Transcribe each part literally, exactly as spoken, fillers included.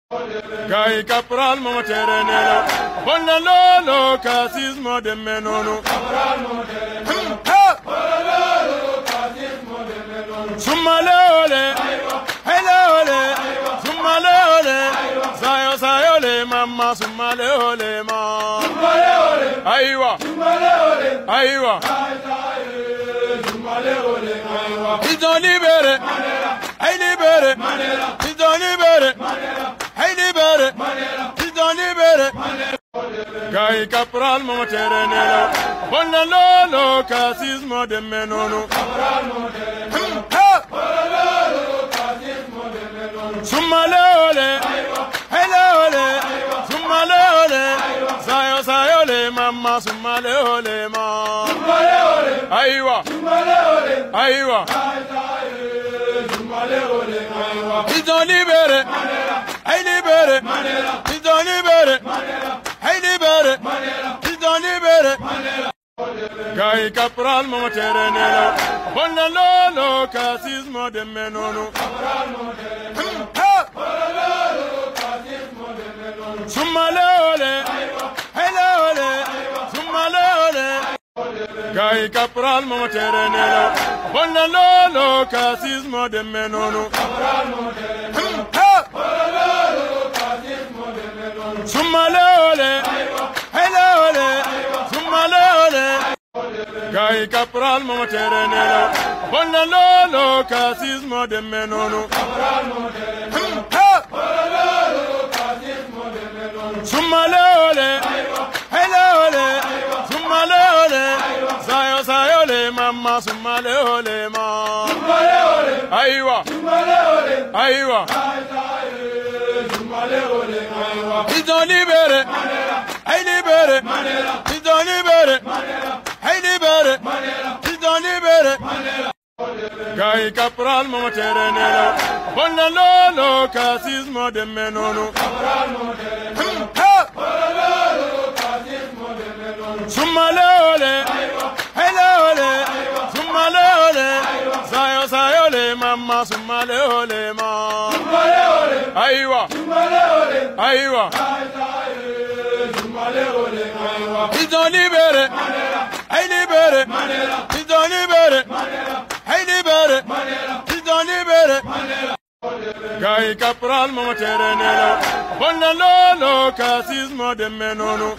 Gai Capral Moterenelo, Bonalolo, Casismo de Menono, Sumaleole, Helole, Sumaleole, Sayo Sayole, Mamma Sumaleole, Ma, Aiwa, Aiwa, ils ont libéré, ils libéré, ils ont libéré, ils libéré, ils ont libéré. Gai Capral Moterenelo, Bonalolo, Casismo de Menono, Sumaleole, Helole, Sumaleole, Sayo Sayole, Mamma Sumaleole, Ma, Aiwa, Aiwa, ils ont libéré, ils libéré, ils ont libéré, ils libéré, ils ont libéré. Gai Capral Moterenelo, Bonalolo, Casismo de Menono, Sumaleole, Helole, Sumaleole, Gai Capral Moterenelo, Bonalolo, Casismo de Menono, Sumaleole, Helole, Sumaleole, Gai Capral Moterenelo, Bonalolo, Casismo de Menono, Sumaleole, Helole, Sumaleole, Sayo Sayole, Mamma Sumaleole, Ma, Aiwa, Aiwa, ils ont libéré, ils libéré, ils ont libéré, ils libéré, ils ont libéré. Gai Capral Moterenelo, Bonalolo, Casismo de Menono, Sumaleole, Helole, Sumaleole, Sayo Sayole, Mamma Sumaleole, Ma, Aiwa, Aiwa, ils ont libéré, ils libéré, ils ont libéré, ils libéré, ils ont libéré. Gai Capral Moterenelo, Bonalolo, Casismo de Menono,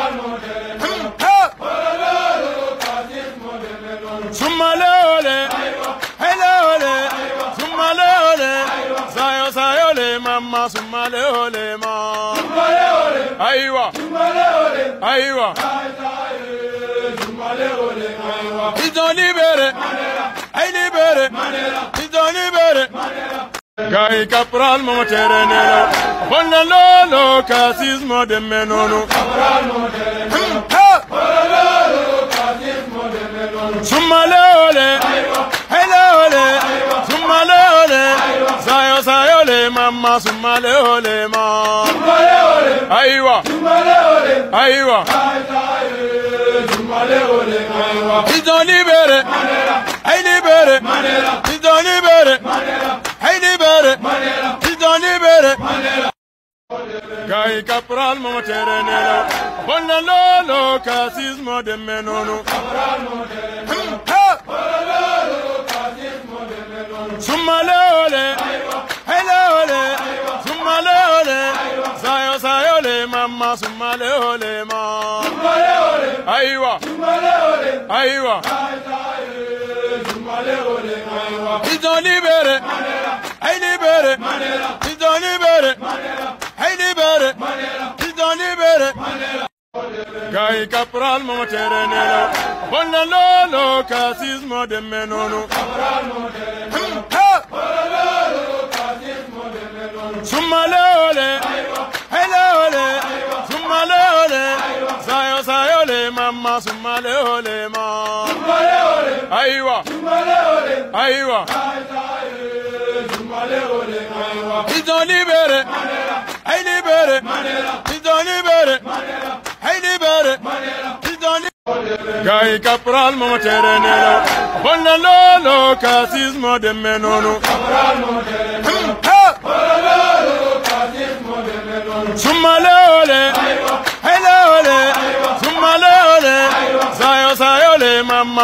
Sumaleole, Helole, Sumaleole, Sayo Sayole, Mamma Sumaleole, Ma, Aiwa, Aiwa, ils ont libéré, ils libéré, ils ont libéré. Gai Capral Moterenelo, Bonalolo, Casismo de Menono, Sumaleole, Helole, Sumaleole, Sayo Sayole, Mamma Sumaleole, Ma, Aiwa, Aiwa, ils ont libéré, ils libéré, ils ont libéré, ils libéré, ils ont libéré. Gai Capral Moterenelo, Bonalolo, Casismo de Menono, Sumaleole, Helole, Sumaleole, Sayo Sayole, Mamma Sumaleole, Ma, Aiwa, Aiwa, ils ont libéré, ils libéré, ils ont libéré, ils libéré, ils ont libéré. Gai Capral Moterenelo, Bonalolo, Casismo de Menono, Sumaleole, Helole, Sumaleole, Sayo Sayole, Mamma Sumaleole, Ma, Aiwa, Aiwa, ils ont libéré, ils libéré, ils ont libéré, ils libéré, ils ont libéré. Gai Capral Moterenelo, Bonalolo, Casismo de Menono,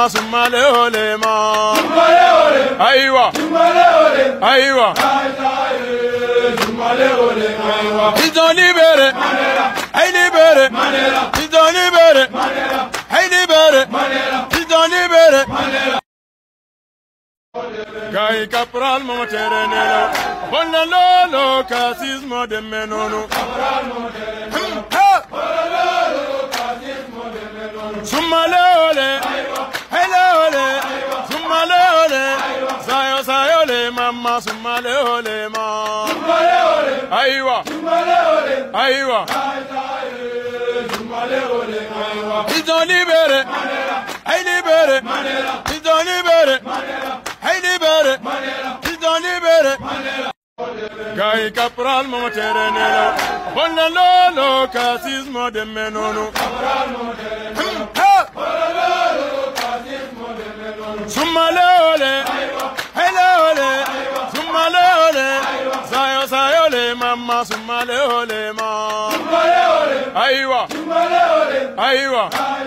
mama sumale ole ma. Sumale ole. Aywa. Sumale ole. Aywa. Sumale ole. Aywa. Ils ont libéré. Mandela. Hey libéré. Mandela. Ils ont libéré. Mandela. Hey libéré. Mandela. Ils ont libéré. Mandela. Gai Capral mama terenelo. Bona lolo kasismo de menonu. Capral mama terenelo. Bona lolo kasismo de menonu. Sumale ole. Hele ole. Sumale ole. Sayo sayo le mama sumale ole ma. Sumale ole. Aywa. Sumale ole. Aywa. Sumale ole. Aywa. Ils ont libéré. Mandela. Hey libéré. Mandela. Ils ont libéré. Mandela. Hey libéré. Mandela. Ils ont libéré. Mandela. Gai Capral mama terenelo. Bona lolo kasismo de menonu. Capral mama terenelo. Bona lolo kasismo de menonu. Sumale ole. Hele ole. Sumale ole. Sayo sayo le mama sumale ole ma. Sumale ole. Aywa. Sumale ole. Aywa.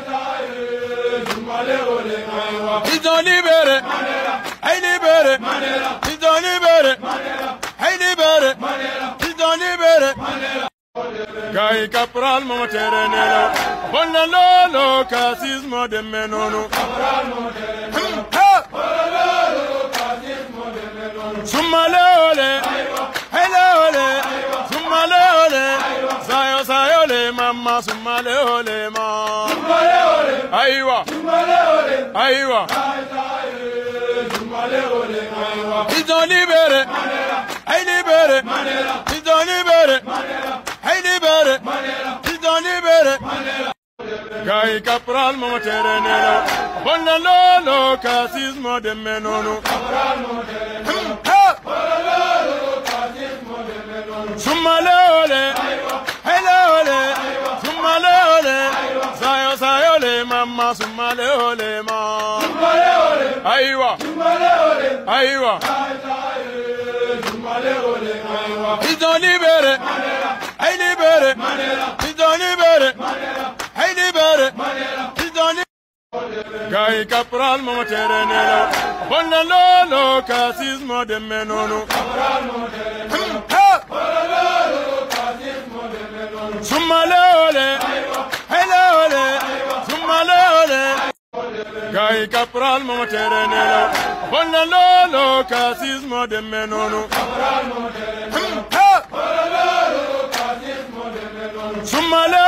Sumale ole. Aywa. Ils ont libéré. Mandela. Hey libéré. Mandela. Ils ont libéré. Mandela. Hey libéré. Mandela. Ils ont libéré. Mandela. Gai Capral mama terenelo. Bona lolo kasismo de menonu. Capral mama terenelo. Bona lolo kasismo de menonu. Sumale ole. Hele ole. Sumale ole. Sayo sayo le mama sumale ole ma. Sumale ole. Aywa. Sumale ole. Aywa. Sumale ole. Aywa. Ils ont libéré. Mandela. Hey libéré. Mandela. Ils ont libéré. Mandela. Hey libéré. Mandela. Ils ont libéré. Mandela. Gai Capral mama terenelo. Bona lolo kasismo de menonu. Capral mama terenelo. Bona lolo kasismo de menonu. Sumale ole. Hele ole. Sumale ole. Sayo sayo le mama sumale ole ma. Sumale ole. Aywa. Sumale ole. Aywa. Sumale ole. Aywa. Ils ont libéré. Mandela. Hey libéré. Mandela. Ils ont libéré. Mandela. Hey libéré. Mandela. Ils ont libéré. Gai Capral mama terenelo. Bona lolo kasismo de menonu. Capral mama terenelo. Bona lolo kasismo de menonu. Sumale ole. Hele ole. Sumale ole. Gai Capral mama terenelo. Bona lolo kasismo de menonu. Capral mama terenelo. Bona lolo kasismo de menonu. Sumale